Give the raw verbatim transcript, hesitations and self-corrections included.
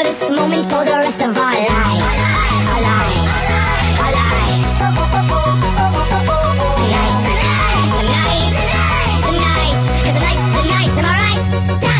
remember this moment for the rest of our lives. Our lives, our lives. Tonight, tonight, tonight, tonight, 'cause tonight's the night, am I right?